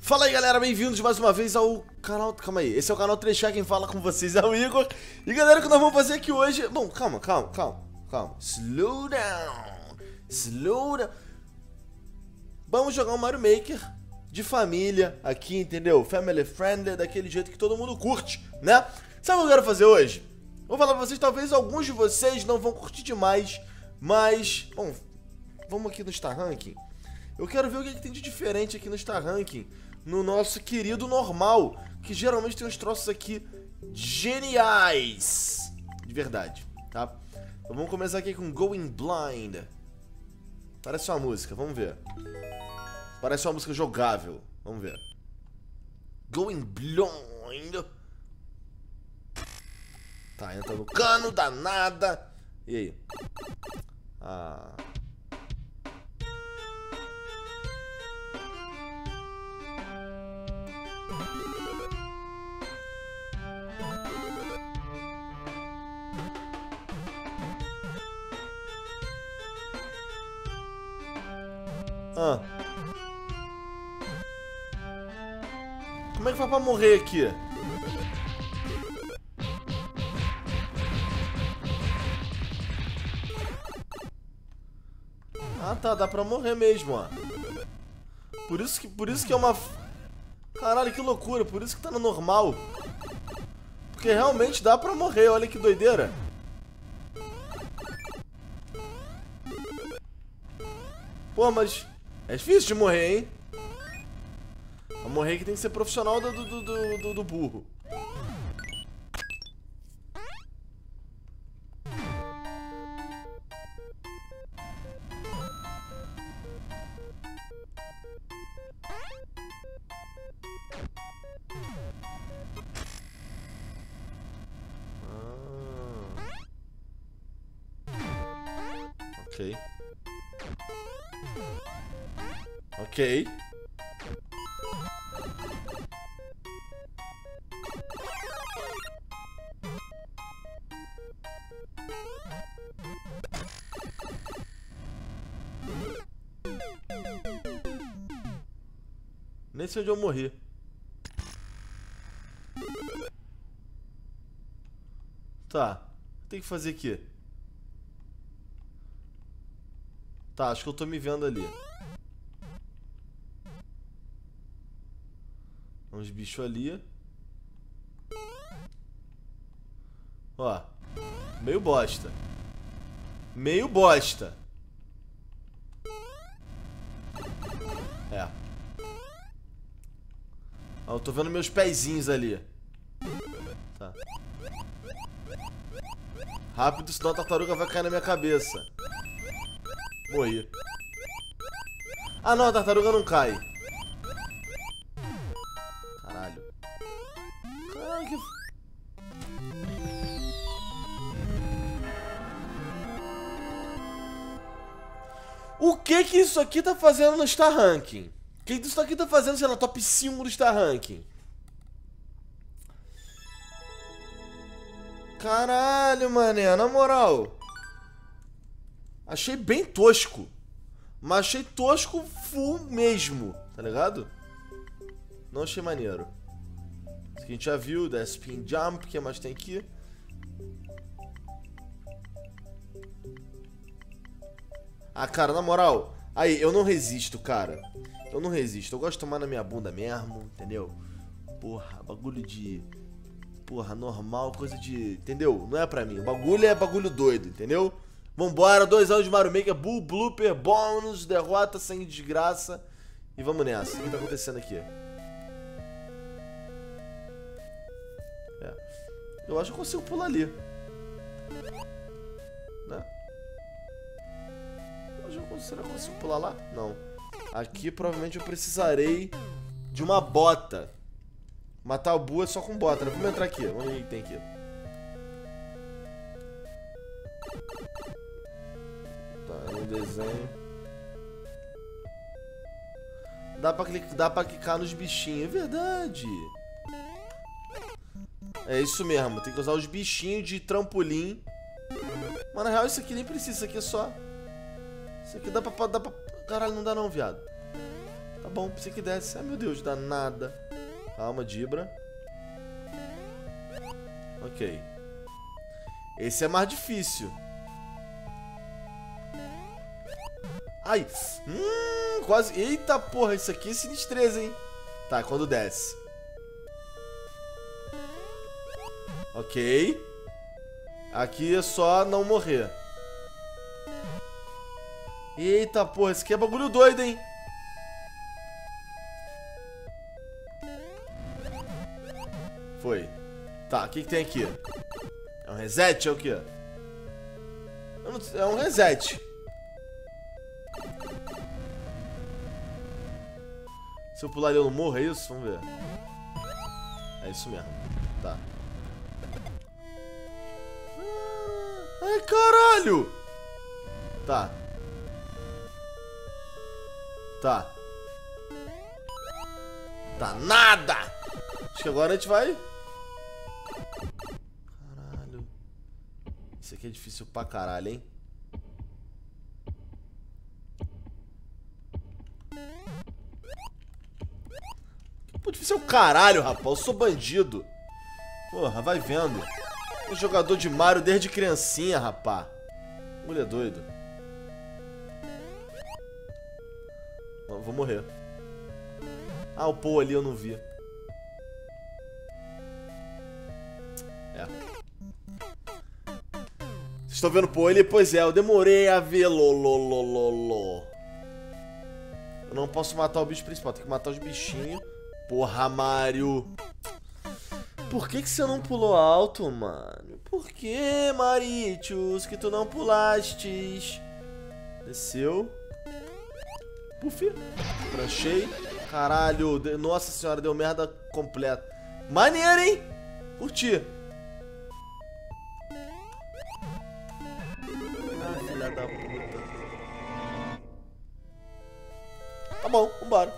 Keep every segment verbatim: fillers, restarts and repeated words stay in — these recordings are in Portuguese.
Fala aí, galera, bem-vindos mais uma vez ao canal... Calma aí, esse é o canal três K, quem fala com vocês é o Igor. E galera, o que nós vamos fazer aqui hoje... Bom, calma, calma, calma, calma. Slow down, slow down. Vamos jogar um Mario Maker de família aqui, entendeu? Family friendly, daquele jeito que todo mundo curte, né? Sabe o que eu quero fazer hoje? Vou falar pra vocês, talvez alguns de vocês não vão curtir demais, mas... Bom, vamos aqui no Star Ranking. Eu quero ver o que, que tem de diferente aqui no Star Ranking, no nosso querido normal, que geralmente tem uns troços aqui geniais, de verdade, tá? Então vamos começar aqui com Going Blind. Parece uma música, vamos ver. Parece uma música jogável, vamos ver. Going Blind. Tá, entra no cano, danada. E aí? Ah... Ah. Como é que vai pra morrer aqui? Ah tá, dá pra morrer mesmo, ó. Por isso que, por isso que é uma... Caralho, que loucura, por isso que tá no normal. Porque realmente dá pra morrer, olha que doideira. Pô, mas... é difícil de morrer, hein? Pra morrer que tem que ser profissional do, do, do, do, do burro. Ah. Ok. Ok. Nem sei onde eu morri. Tá. O que tem que fazer aqui? Tá, acho que eu tô me vendo ali. Uns bichos ali. Ó. Meio bosta. Meio bosta. É. Ó, eu tô vendo meus pezinhos ali. Tá. Rápido, senão a tartaruga vai cair na minha cabeça. Morri. Ah não, a tartaruga não cai. Caralho. Caralho, que... O que que isso aqui tá fazendo no Star Ranking? O que que isso aqui tá fazendo, sei lá, top cinco do Star Ranking? Caralho, mané, na moral. Achei bem tosco. Mas achei tosco full mesmo, tá ligado? Não achei maneiro. Isso aqui a gente já viu, da Spin Jump, o que mais tem aqui? Ah, cara, na moral, aí, eu não resisto, cara. Eu não resisto, eu gosto de tomar na minha bunda mesmo, entendeu? Porra, bagulho de... Porra, normal, coisa de... Entendeu? Não é pra mim, o bagulho é bagulho doido, entendeu? Vambora, dois anos de Mario Maker, Bull, Blooper, bônus, derrota, sangue de desgraça. E vamos nessa, o que tá acontecendo aqui? É. Eu acho que eu consigo pular ali. Né? Será que eu consigo pular lá? Não. Aqui provavelmente eu precisarei de uma bota. Matar o Buu é só com bota, né? Vamos entrar aqui, vamos ver o que tem aqui. Tá, no desenho. Dá pra, clicar, dá pra clicar nos bichinhos, é verdade. É isso mesmo, tem que usar os bichinhos de trampolim. Mas na real isso aqui nem precisa, isso aqui é só... Isso aqui dá pra, dá pra... Caralho, não dá não, viado. Tá bom, pensei que desce. Ai, meu Deus, danada. Calma, Dibra. Ok. Esse é mais difícil. Ai. Hum, quase. Eita, porra, isso aqui é sinistreza, hein? Tá, quando desce. Ok. Aqui é só não morrer. Eita, porra, esse aqui é bagulho doido, hein? Foi. Tá, o que que tem aqui? É um reset? É o quê? Eu não... É um reset. Se eu pular ali eu não morro, é isso? Vamos ver. É isso mesmo. Tá. Ai, caralho! Tá. Tá. Tá nada! Acho que agora a gente vai... Caralho. Isso aqui é difícil pra caralho, hein? Pô, difícil é o caralho, rapaz. Eu sou bandido. Porra, vai vendo. Um jogador de Mario desde criancinha, rapá. Mulher doido. Vou morrer. Ah, o Paul ali eu não vi. É. Vocês estão vendo o Paul ali? Pois é, eu demorei a ver. Lololololo. Eu não posso matar o bicho principal, tem que matar os bichinhos. Porra, Mario. Por que que você não pulou alto, mano? Por que, Maritius, que tu não pulastes? Desceu. Puf. Pranchei. Caralho. De... Nossa senhora, deu merda completa. Maneiro, hein? Curti. Ah, filha da puta. Tá bom, vambora.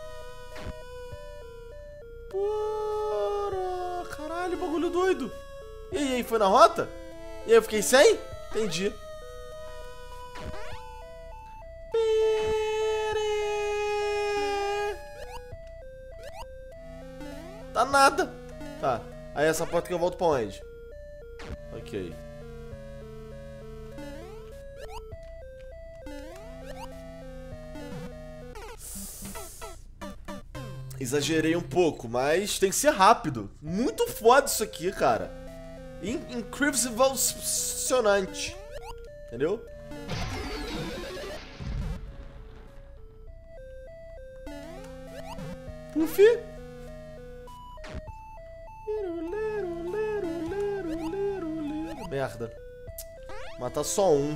Porra, caralho, bagulho doido. E aí, aí, foi na rota? E aí, eu fiquei sem? Entendi. Tá nada. Tá, aí essa porta que eu volto pra onde? Ok. Exagerei um pouco, mas tem que ser rápido. Muito foda isso aqui, cara. In Impressionante. Entendeu? Puf. Merda. Matar só um.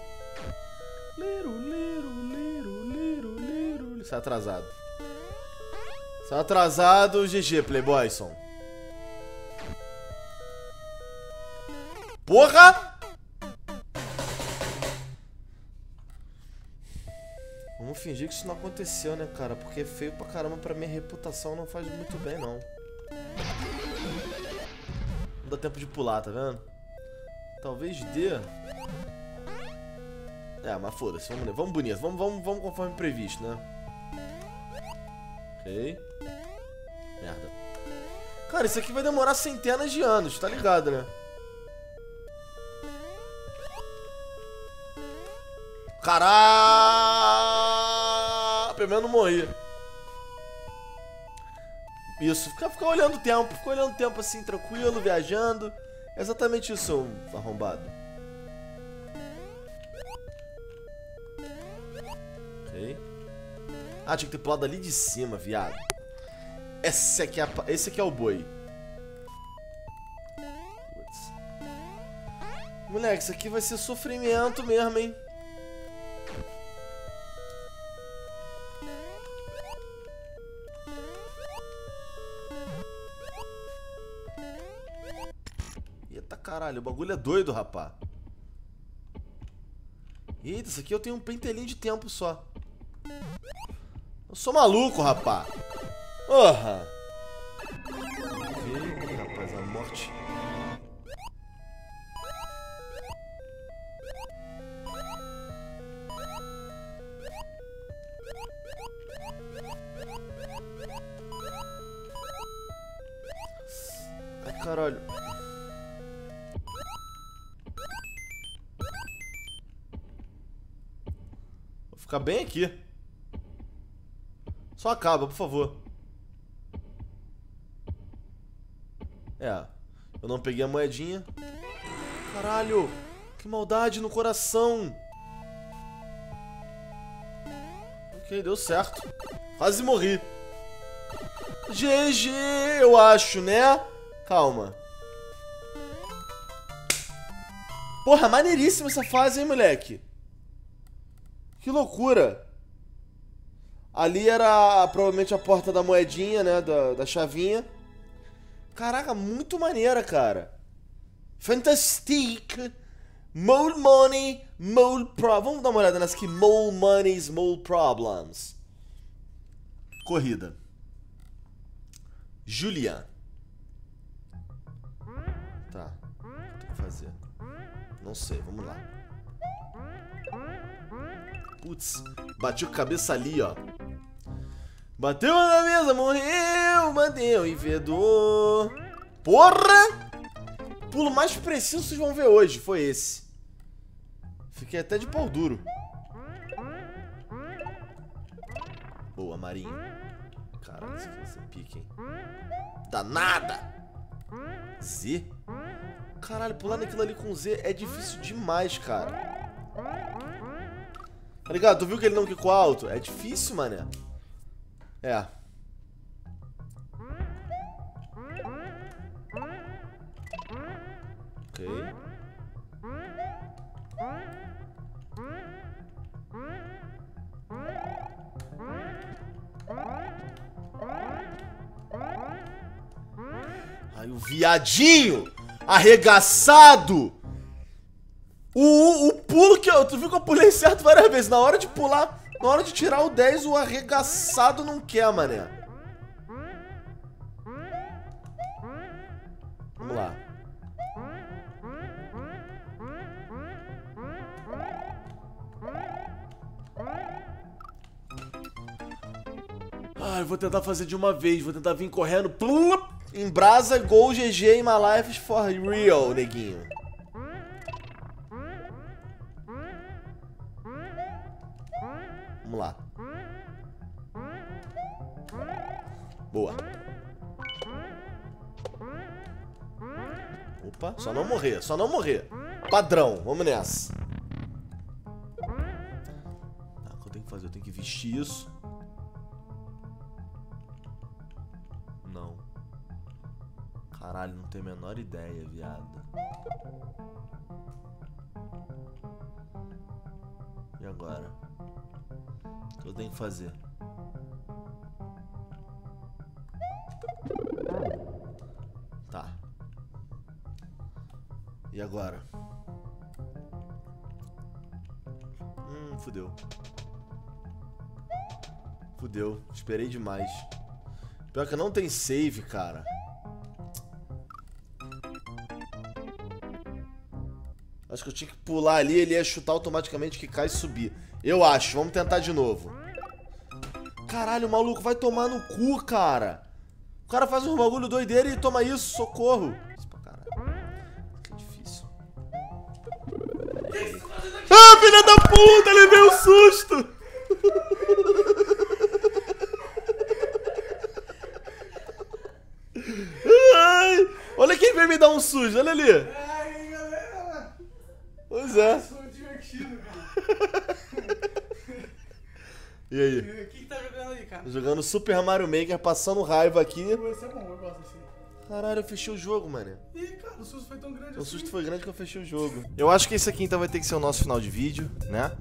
Isso é atrasado. Isso é atrasado, G G, Playboyson. Porra! Vamos fingir que isso não aconteceu, né, cara? Porque é feio pra caramba, pra minha reputação não faz muito bem, não. Não dá tempo de pular, tá vendo? Talvez dê. É, mas foda-se, vamos, vamos bonito, vamos, vamos, vamos conforme previsto, né? Ok. Merda. Cara, isso aqui vai demorar centenas de anos, tá ligado, né? Caralho! Pelo menos não morri. Isso, ficar fica olhando o tempo, fica olhando o tempo assim, tranquilo, viajando. É exatamente isso, seu arrombado. Ok. Ah, tinha que ter pulado ali de cima, viado. Esse aqui é, a, esse aqui é o boi. Putz. Moleque, isso aqui vai ser sofrimento mesmo, hein? Eita caralho, o bagulho é doido, rapá. Eita, isso aqui eu tenho um pentelinho de tempo só. Eu sou maluco, rapá. Porra! Ok, rapaz, a morte. Caralho. Vou ficar bem aqui. Só acaba, por favor. É, eu não peguei a moedinha. Caralho, que maldade no coração. Ok, deu certo. Quase morri. G G, eu acho, né? Calma. Porra, maneiríssima essa fase, hein, moleque? Que loucura. Ali era provavelmente a porta da moedinha, né? Da, da chavinha. Caraca, muito maneira, cara. Fantastic. Mole Money, Mole Problems. Vamos dar uma olhada nessa aqui. Mole Money, Mole Problems. Corrida. Julian. Tá. O que tem que fazer? Não sei, vamos lá. Putz, bati com a cabeça ali, ó. Bateu na mesa, morreu, bateu e vedou. Porra! O pulo mais preciso vocês vão ver hoje, foi esse. Fiquei até de pau duro. Boa, Marinho. Caralho, isso aqui vai ser pique, hein? Danada! Z? Caralho, pular naquilo ali com Z é difícil demais, cara. Tá ligado? Tu viu que ele não quicou alto? É difícil, mané. É. Ok. Ai, o viadinho arregaçado. O, o pulo que eu... Tu viu que eu pulei certo várias vezes. Na hora de pular, na hora de tirar o dez, o arregaçado não quer, mané. Vamos lá. Ah, eu vou tentar fazer de uma vez. Vou tentar vir correndo. Plum, embrasa, gol, G G, in my life is for real, neguinho. Vamos lá. Boa. Opa, só não morrer, só não morrer. Padrão, vamos nessa. Tá, o que eu tenho que fazer? Eu tenho que vestir isso. Não. Caralho, não tenho a menor ideia, viado. E agora? O que eu tenho que fazer? Tá. E agora? Hum, fudeu. Fudeu. Esperei demais. Pior que não tem save, cara. Acho que eu tinha que pular ali, ele ia chutar automaticamente que cai e subir. Eu acho, vamos tentar de novo. Caralho, o maluco vai tomar no cu, cara. O cara faz um bagulho doideira e toma isso, socorro. Isso pra caralho. Que difícil. Ah, filha da puta, ele veio um susto. Ai, olha quem veio me dar um susto, olha ali. Ai, galera. Pois é. Foi divertido, cara. E aí? O que que tá jogando aí, cara? Jogando Super Mario Maker, passando raiva aqui. Esse é bom, eu gosto assim. Caralho, eu fechei o jogo, mano. Ih, cara, o susto foi tão grande O assim. susto foi grande que eu fechei o jogo. Eu acho que esse aqui então vai ter que ser o nosso final de vídeo, né?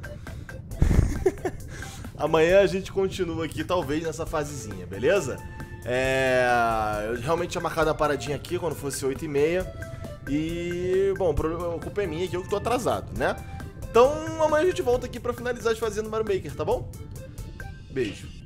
Amanhã a gente continua aqui, talvez, nessa fasezinha, beleza? É... Eu realmente tinha marcado a paradinha aqui quando fosse oito e meia. E, bom, a culpa é minha que eu que tô atrasado, né? Então amanhã a gente volta aqui pra finalizar de fazer no Mario Maker, tá bom? Beijo.